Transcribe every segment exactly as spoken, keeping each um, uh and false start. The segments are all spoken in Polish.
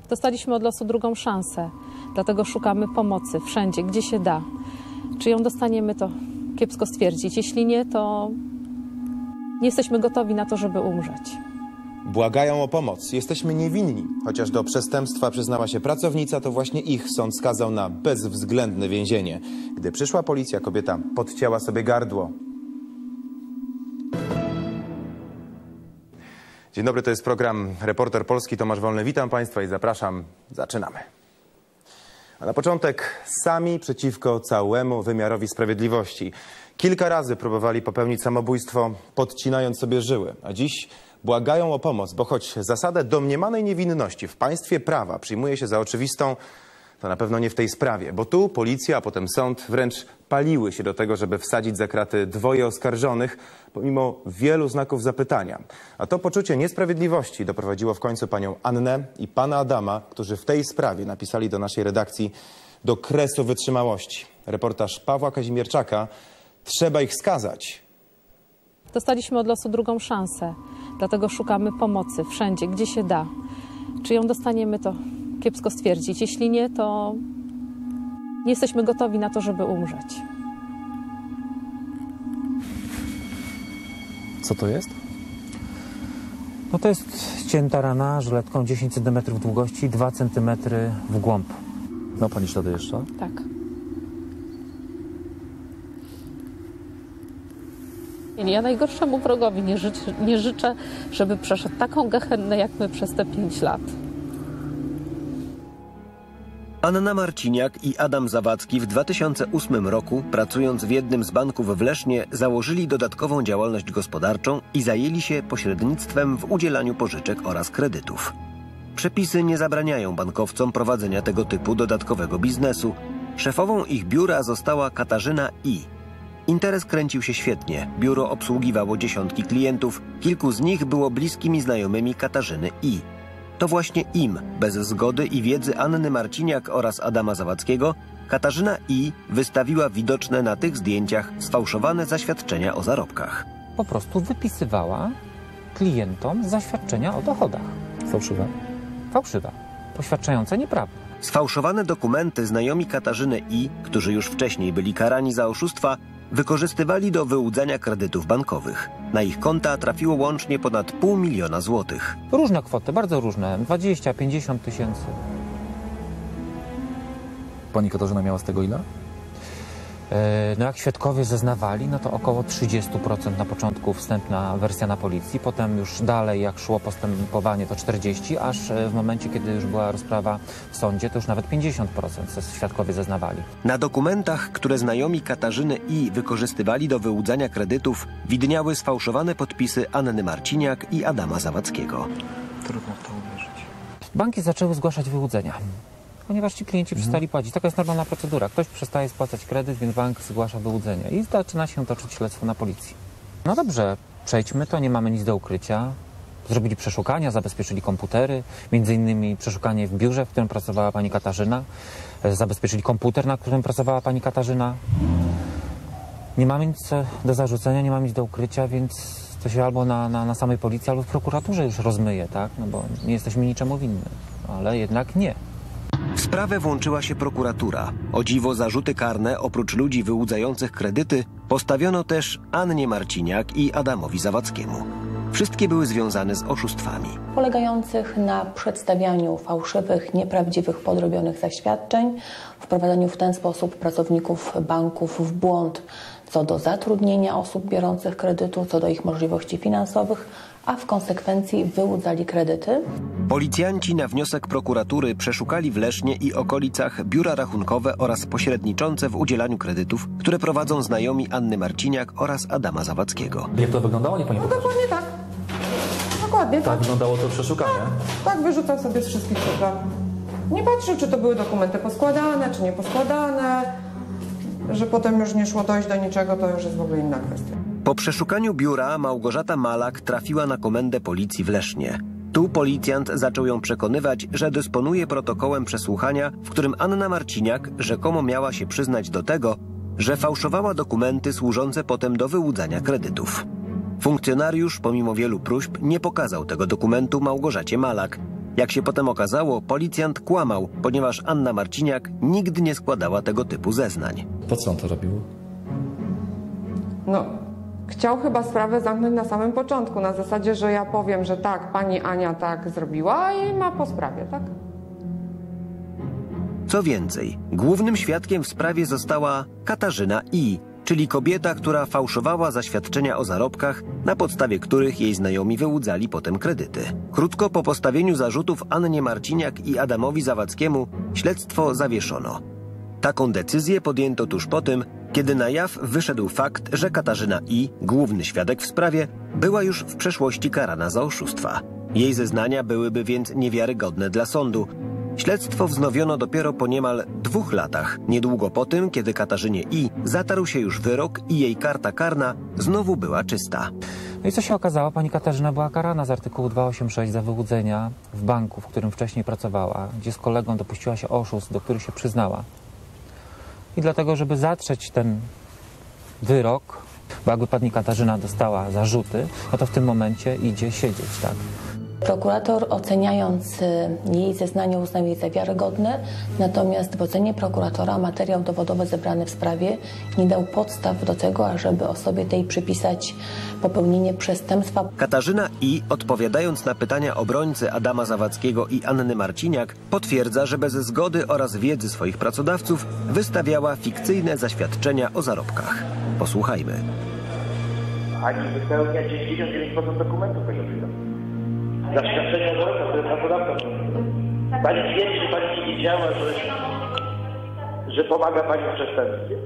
Dostaliśmy od losu drugą szansę, dlatego szukamy pomocy wszędzie, gdzie się da. Czy ją dostaniemy, to kiepsko stwierdzić. Jeśli nie, to nie jesteśmy gotowi na to, żeby umrzeć. Błagają o pomoc. Jesteśmy niewinni. Chociaż do przestępstwa przyznała się pracownica, to właśnie ich sąd skazał na bezwzględne więzienie. Gdy przyszła policja, kobieta podcięła sobie gardło. Dzień dobry, to jest program Reporter Polski. Tomasz Wolny, witam Państwa i zapraszam. Zaczynamy. A na początek sami przeciwko całemu wymiarowi sprawiedliwości. Kilka razy próbowali popełnić samobójstwo, podcinając sobie żyły, a dziś błagają o pomoc, bo choć zasadę domniemanej niewinności w państwie prawa przyjmuje się za oczywistą, to na pewno nie w tej sprawie, bo tu policja, a potem sąd wręcz paliły się do tego, żeby wsadzić za kraty dwoje oskarżonych, pomimo wielu znaków zapytania. A to poczucie niesprawiedliwości doprowadziło w końcu panią Annę i pana Adama, którzy w tej sprawie napisali do naszej redakcji, do kresu wytrzymałości. Reportaż Pawła Kazimierczaka. Trzeba ich skazać. Dostaliśmy od losu drugą szansę, dlatego szukamy pomocy wszędzie, gdzie się da. Czy ją dostaniemy, to kiepsko stwierdzić. Jeśli nie, to nie jesteśmy gotowi na to, żeby umrzeć. Co to jest? No to jest ścięta rana żyletką dziesięć centymetrów długości, dwa centymetry w głąb. Ma pani ślady jeszcze? Tak. Ja najgorszemu wrogowi nie życzę, nie życzę, żeby przeszedł taką gehennę jak my przez te pięć lat. Anna Marciniak i Adam Zawadzki w dwa tysiące ósmym roku, pracując w jednym z banków w Lesznie, założyli dodatkową działalność gospodarczą i zajęli się pośrednictwem w udzielaniu pożyczek oraz kredytów. Przepisy nie zabraniają bankowcom prowadzenia tego typu dodatkowego biznesu. Szefową ich biura została Katarzyna I. Interes kręcił się świetnie. Biuro obsługiwało dziesiątki klientów. Kilku z nich było bliskimi znajomymi Katarzyny I. To właśnie im, bez zgody i wiedzy Anny Marciniak oraz Adama Zawadzkiego, Katarzyna I. wystawiła widoczne na tych zdjęciach sfałszowane zaświadczenia o zarobkach. Po prostu wypisywała klientom zaświadczenia o dochodach. Fałszywe? Fałszywe, poświadczające nieprawdę. Sfałszowane dokumenty znajomi Katarzyny I., którzy już wcześniej byli karani za oszustwa, wykorzystywali do wyłudzania kredytów bankowych. Na ich konta trafiło łącznie ponad pół miliona złotych. Różne kwoty, bardzo różne, dwadzieścia, pięćdziesiąt tysięcy. Pani Katarzyna miała z tego ile? No jak świadkowie zeznawali, no to około trzydzieści procent na początku wstępna wersja na policji, potem już dalej jak szło postępowanie to czterdzieści procent, aż w momencie, kiedy już była rozprawa w sądzie, to już nawet pięćdziesiąt procent świadkowie zeznawali. Na dokumentach, które znajomi Katarzyny I. wykorzystywali do wyłudzania kredytów, widniały sfałszowane podpisy Anny Marciniak i Adama Zawadzkiego. Trudno w to uwierzyć. Banki zaczęły zgłaszać wyłudzenia, ponieważ ci klienci przestali płacić. Taka jest normalna procedura. Ktoś przestaje spłacać kredyt, więc bank zgłasza wyłudzenie i zaczyna się toczyć śledztwo na policji. No dobrze, przejdźmy to, nie mamy nic do ukrycia. Zrobili przeszukania, zabezpieczyli komputery, między innymi przeszukanie w biurze, w którym pracowała pani Katarzyna. Zabezpieczyli komputer, na którym pracowała pani Katarzyna. Nie mamy nic do zarzucenia, nie mamy nic do ukrycia, więc to się albo na, na, na samej policji, albo w prokuraturze już rozmyje, tak? No bo nie jesteśmy niczemu winni, ale jednak nie. W sprawę włączyła się prokuratura. O dziwo zarzuty karne, oprócz ludzi wyłudzających kredyty, postawiono też Annie Marciniak i Adamowi Zawadzkiemu. Wszystkie były związane z oszustwami. Polegających na przedstawianiu fałszywych, nieprawdziwych, podrobionych zaświadczeń, wprowadzaniu w ten sposób pracowników banków w błąd co do zatrudnienia osób biorących kredytu, co do ich możliwości finansowych, a w konsekwencji wyłudzali kredyty. Policjanci na wniosek prokuratury przeszukali w Lesznie i okolicach biura rachunkowe oraz pośredniczące w udzielaniu kredytów, które prowadzą znajomi Anny Marciniak oraz Adama Zawadzkiego. Jak to wyglądało? Nie pani No dokładnie tak. Dokładnie tak. Tak wyglądało to przeszukanie? Tak, tak wyrzucał sobie z wszystkich spraw. Nie patrzył, czy to były dokumenty poskładane, czy nie poskładane. Że potem już nie szło dojść do niczego, to już jest w ogóle inna kwestia. Po przeszukaniu biura Małgorzata Malak trafiła na komendę policji w Lesznie. Tu policjant zaczął ją przekonywać, że dysponuje protokołem przesłuchania, w którym Anna Marciniak rzekomo miała się przyznać do tego, że fałszowała dokumenty służące potem do wyłudzania kredytów. Funkcjonariusz, pomimo wielu próśb, nie pokazał tego dokumentu Małgorzacie Malak. Jak się potem okazało, policjant kłamał, ponieważ Anna Marciniak nigdy nie składała tego typu zeznań. Po co on to robił? No, chciał chyba sprawę zamknąć na samym początku, na zasadzie, że ja powiem, że tak, pani Ania tak zrobiła i ma po sprawie, tak? Co więcej, głównym świadkiem w sprawie została Katarzyna I., czyli kobieta, która fałszowała zaświadczenia o zarobkach, na podstawie których jej znajomi wyłudzali potem kredyty. Krótko po postawieniu zarzutów Annie Marciniak i Adamowi Zawadzkiemu śledztwo zawieszono. Taką decyzję podjęto tuż po tym, kiedy na jaw wyszedł fakt, że Katarzyna I., główny świadek w sprawie, była już w przeszłości karana za oszustwa. Jej zeznania byłyby więc niewiarygodne dla sądu. Śledztwo wznowiono dopiero po niemal dwóch latach, niedługo po tym, kiedy Katarzynie I. zatarł się już wyrok i jej karta karna znowu była czysta. No i co się okazało? Pani Katarzyna była karana z artykułu dwieście osiemdziesiąt sześć za wyłudzenia w banku, w którym wcześniej pracowała, gdzie z kolegą dopuściła się oszustw, do których się przyznała. I dlatego, żeby zatrzeć ten wyrok, bo jakby pani Katarzyna dostała zarzuty, no to w tym momencie idzie siedzieć, tak? Prokurator, oceniając jej zeznanie, uznał je za wiarygodne, natomiast w ocenie prokuratora materiał dowodowy zebrany w sprawie nie dał podstaw do tego, ażeby osobie tej przypisać popełnienie przestępstwa. Katarzyna I., odpowiadając na pytania obrońcy Adama Zawadzkiego i Anny Marciniak, potwierdza, że bez zgody oraz wiedzy swoich pracodawców wystawiała fikcyjne zaświadczenia o zarobkach. Posłuchajmy. Ani wypełnia dziewięćdziesiąt dziewięć procent dokumentów tego chwilę. Zaświadczenia o zarobkach, które pracodawca. Pani twierdzi, że pani nie wiedziała, że, że pomaga pani w przestępstwie?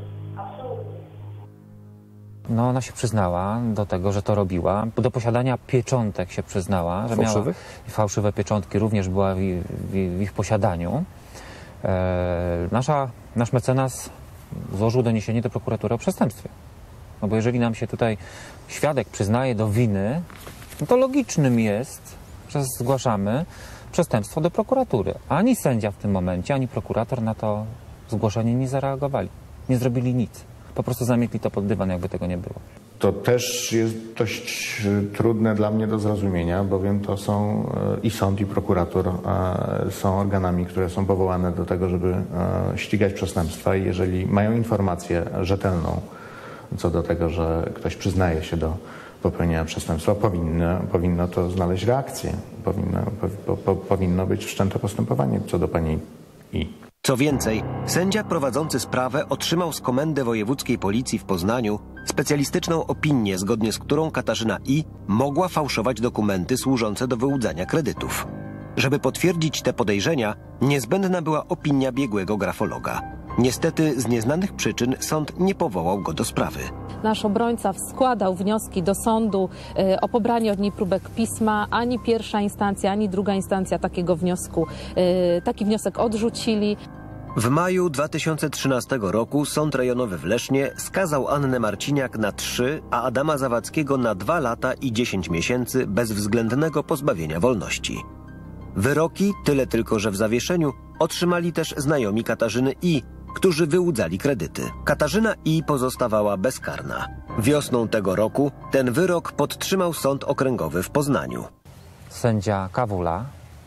No ona się przyznała do tego, że to robiła. Do posiadania pieczątek się przyznała. Że Fałszywych? Miała fałszywe pieczątki również była w, w, w ich posiadaniu. E, nasza, nasz mecenas złożył doniesienie do prokuratury o przestępstwie. No bo jeżeli nam się tutaj świadek przyznaje do winy, no to logicznym jest, że zgłaszamy przestępstwo do prokuratury. Ani sędzia w tym momencie, ani prokurator na to zgłoszenie nie zareagowali. Nie zrobili nic. Po prostu zamietli to pod dywan, jakby tego nie było. To też jest dość trudne dla mnie do zrozumienia, bowiem to są i sąd, i prokurator są organami, które są powołane do tego, żeby ścigać przestępstwa i jeżeli mają informację rzetelną co do tego, że ktoś przyznaje się do popełnienia przestępstwa, powinno, powinno to znaleźć reakcję. Powinno, po, po, powinno być wszczęte postępowanie co do pani I. Co więcej, sędzia prowadzący sprawę otrzymał z Komendy Wojewódzkiej Policji w Poznaniu specjalistyczną opinię, zgodnie z którą Katarzyna I. mogła fałszować dokumenty służące do wyłudzania kredytów. Żeby potwierdzić te podejrzenia, niezbędna była opinia biegłego grafologa. Niestety z nieznanych przyczyn sąd nie powołał go do sprawy. Nasz obrońca składał wnioski do sądu o pobranie od niej próbek pisma. Ani pierwsza instancja, ani druga instancja takiego wniosku, taki wniosek odrzucili. W maju dwa tysiące trzynastego roku Sąd Rejonowy w Lesznie skazał Annę Marciniak na trzy, a Adama Zawadzkiego na dwa lata i dziesięć miesięcy bezwzględnego pozbawienia wolności. Wyroki, tyle tylko, że w zawieszeniu, otrzymali też znajomi Katarzyny I., którzy wyłudzali kredyty. Katarzyna I. pozostawała bezkarna. Wiosną tego roku ten wyrok podtrzymał Sąd Okręgowy w Poznaniu. Sędzia Kawula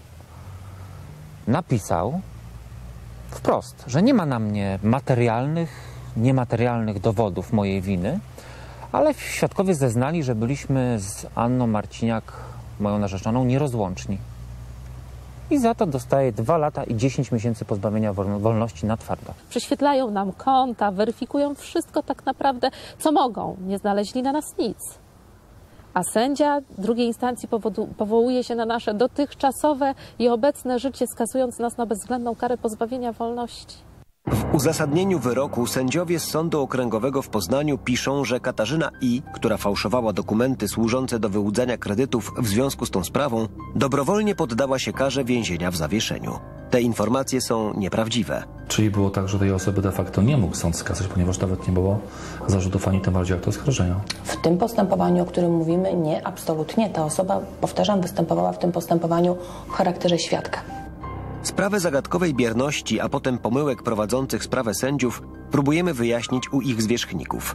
napisał wprost, że nie ma na mnie materialnych, niematerialnych dowodów mojej winy, ale świadkowie zeznali, że byliśmy z Anną Marciniak, moją narzeczoną, nierozłączni. I za to dostaje dwa lata i dziesięć miesięcy pozbawienia wolności na twardo. Prześwietlają nam konta, weryfikują wszystko tak naprawdę, co mogą. Nie znaleźli na nas nic. A sędzia drugiej instancji powodu, powołuje się na nasze dotychczasowe i obecne życie, skazując nas na bezwzględną karę pozbawienia wolności. W uzasadnieniu wyroku sędziowie z Sądu Okręgowego w Poznaniu piszą, że Katarzyna I., która fałszowała dokumenty służące do wyłudzania kredytów w związku z tą sprawą, dobrowolnie poddała się karze więzienia w zawieszeniu. Te informacje są nieprawdziwe. Czyli było tak, że tej osoby de facto nie mógł sąd skazać, ponieważ nawet nie było zarzutów ani tym bardziej aktu oskarżenia. W tym postępowaniu, o którym mówimy, nie, absolutnie. Ta osoba, powtarzam, występowała w tym postępowaniu w charakterze świadka. Sprawę zagadkowej bierności, a potem pomyłek prowadzących sprawę sędziów próbujemy wyjaśnić u ich zwierzchników.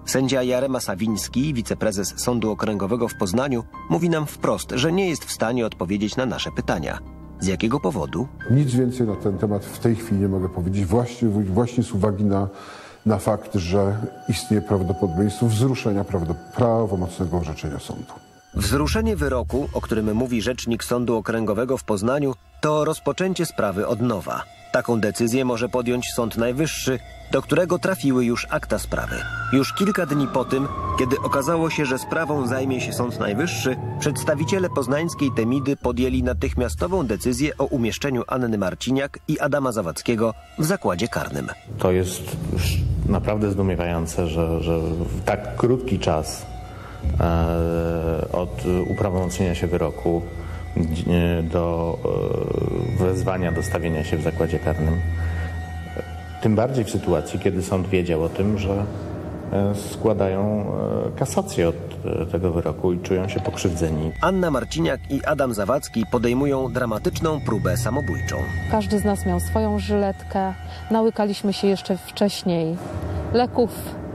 Sędzia Jarema Sawiński, wiceprezes Sądu Okręgowego w Poznaniu, mówi nam wprost, że nie jest w stanie odpowiedzieć na nasze pytania. Z jakiego powodu? Nic więcej na ten temat w tej chwili nie mogę powiedzieć, właśnie, właśnie z uwagi na, na fakt, że istnieje prawdopodobieństwo wzruszenia prawomocnego orzeczenia sądu. Wzruszenie wyroku, o którym mówi rzecznik Sądu Okręgowego w Poznaniu, to rozpoczęcie sprawy od nowa. Taką decyzję może podjąć Sąd Najwyższy, do którego trafiły już akta sprawy. Już kilka dni po tym, kiedy okazało się, że sprawą zajmie się Sąd Najwyższy, przedstawiciele poznańskiej Temidy podjęli natychmiastową decyzję o umieszczeniu Anny Marciniak i Adama Zawadzkiego w zakładzie karnym. To jest już naprawdę zdumiewające, że, że w tak krótki czas e, od uprawomocnienia się wyroku do wezwania do stawienia się w zakładzie karnym. Tym bardziej w sytuacji, kiedy sąd wiedział o tym, że składają kasację od tego wyroku i czują się pokrzywdzeni. Anna Marciniak i Adam Zawadzki podejmują dramatyczną próbę samobójczą. Każdy z nas miał swoją żyletkę. Nałykaliśmy się jeszcze wcześniej leków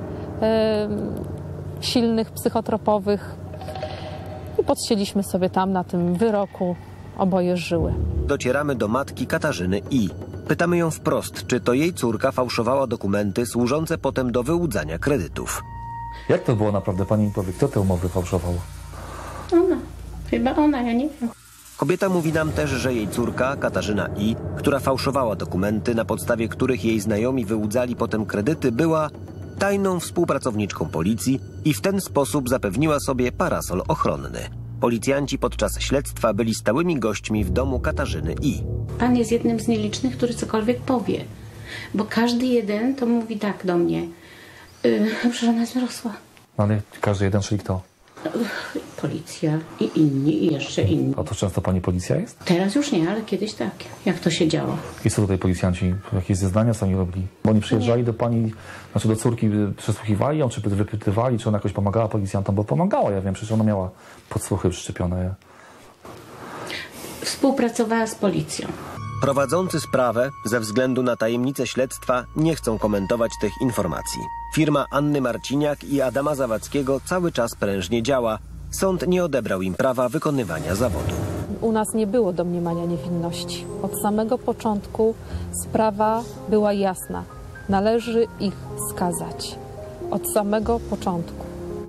yy, silnych, psychotropowych. I podcięliśmy sobie tam na tym wyroku, oboje żyły. Docieramy do matki Katarzyny I. Pytamy ją wprost, czy to jej córka fałszowała dokumenty służące potem do wyłudzania kredytów. Jak to było naprawdę? Pani mi powie, kto te umowy fałszował? Ona. Chyba ona, ja nie wiem. Kobieta mówi nam też, że jej córka, Katarzyna I., która fałszowała dokumenty, na podstawie których jej znajomi wyłudzali potem kredyty, była tajną współpracowniczką policji i w ten sposób zapewniła sobie parasol ochronny. Policjanci podczas śledztwa byli stałymi gośćmi w domu Katarzyny I. Pan jest jednym z nielicznych, który cokolwiek powie. Bo każdy jeden to mówi tak do mnie. Yy, że ona jest dorosła. No ale każdy jeden, czyli kto? Policja i inni, i jeszcze inni. A to często pani policja jest? Teraz już nie, ale kiedyś tak. Jak to się działo. I co tutaj policjanci? Jakieś zeznania sami robili? Bo oni przyjeżdżali nie. do pani, znaczy do córki, przesłuchiwali ją, czy wypytywali, czy ona jakoś pomagała policjantom? Bo pomagała, ja wiem, przecież ona miała podsłuchy wszczepione. Współpracowała z policją. Prowadzący sprawę, ze względu na tajemnicę śledztwa, nie chcą komentować tych informacji. Firma Anny Marciniak i Adama Zawadzkiego cały czas prężnie działa. Sąd nie odebrał im prawa wykonywania zawodu. U nas nie było domniemania niewinności. Od samego początku sprawa była jasna. Należy ich skazać. Od samego początku.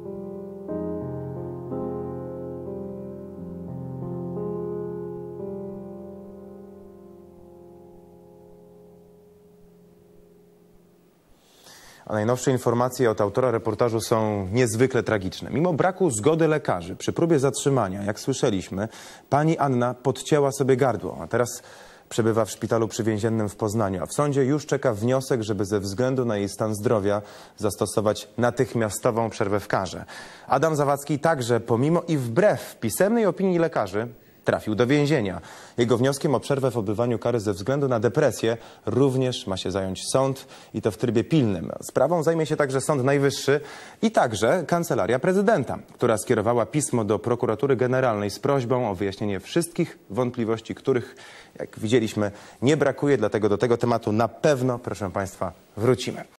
A najnowsze informacje od autora reportażu są niezwykle tragiczne. Mimo braku zgody lekarzy przy próbie zatrzymania, jak słyszeliśmy, pani Anna podcięła sobie gardło, a teraz przebywa w szpitalu przywięziennym w Poznaniu. A w sądzie już czeka wniosek, żeby ze względu na jej stan zdrowia zastosować natychmiastową przerwę w karze. Adam Zawadzki także, pomimo i wbrew pisemnej opinii lekarzy, trafił do więzienia. Jego wnioskiem o przerwę w odbywaniu kary ze względu na depresję również ma się zająć sąd i to w trybie pilnym. Sprawą zajmie się także Sąd Najwyższy i także Kancelaria Prezydenta, która skierowała pismo do Prokuratury Generalnej z prośbą o wyjaśnienie wszystkich wątpliwości, których, jak widzieliśmy, nie brakuje. Dlatego do tego tematu na pewno, proszę Państwa, wrócimy.